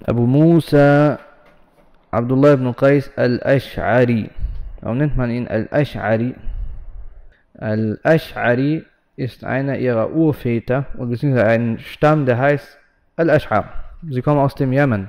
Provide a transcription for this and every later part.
Abu Musa Abdullah ibn Qais al-Ash'ari. Warum nennt man ihn al-Ash'ari? Al-Ash'ari ist einer ihrer Urväter und beziehungsweise ein Stamm, der heißt Al-Ash'ar. Sie kommen aus dem Jemen.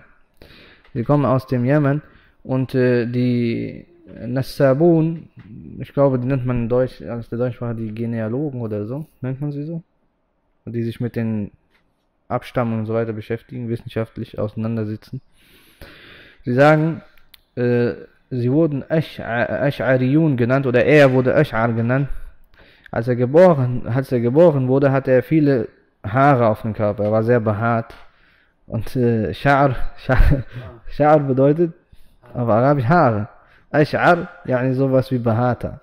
Und die Nassabun, ich glaube, die nennt man in Deutsch, aus der Deutschsprache die Genealogen oder so, nennt man sie so? Die sich mit den Abstammungen und so weiter beschäftigen, wissenschaftlich auseinandersetzen. Sie sagen, sie wurden Ash'ariyun genannt, oder er wurde Ash'ar genannt. Als er geboren wurde, hatte er viele Haare auf dem Körper, er war sehr behaart. Und Sha'r bedeutet auf Arabisch Haare. Ash'ar, yani sowas wie behaarter.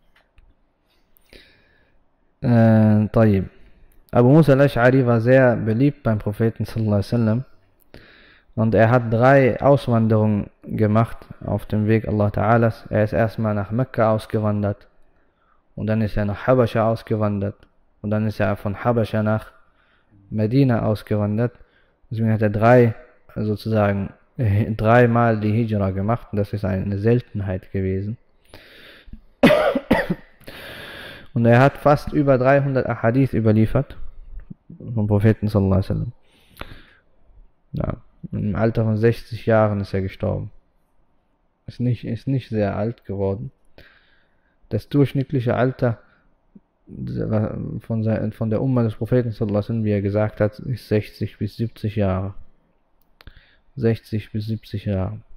طيب. Abu Musa al-Ash'ari war sehr beliebt beim Propheten sallallahu alaihi wasallam. Und er hat 3 Auswanderungen gemacht auf dem Weg Allah Ta'alas. Er ist erstmal nach Mekka ausgewandert. Und dann ist er nach Habascha ausgewandert. Und dann ist er von Habascha nach Medina ausgewandert. Deswegen hat er 3 Mal die Hijra gemacht. Und das ist eine Seltenheit gewesen. Und er hat fast über 300 Ahadith überliefert. Vom Propheten sallallahu alaihi wasallam. Ja. Im Alter von 60 Jahren ist er gestorben. Ist nicht sehr alt geworden. Das durchschnittliche Alter von der Umma des Propheten sallallahu alaihi wasallam, wie er gesagt hat, ist 60 bis 70 Jahre. 60 bis 70 Jahre.